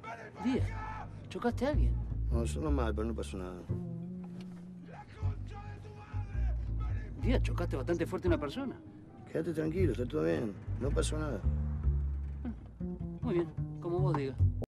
Díaz, ¿chocaste a alguien? No, sonó mal, pero no pasó nada. Díaz, chocaste bastante fuerte a una persona. Quédate tranquilo, está todo bien. No pasó nada. Muy bien, como vos digas.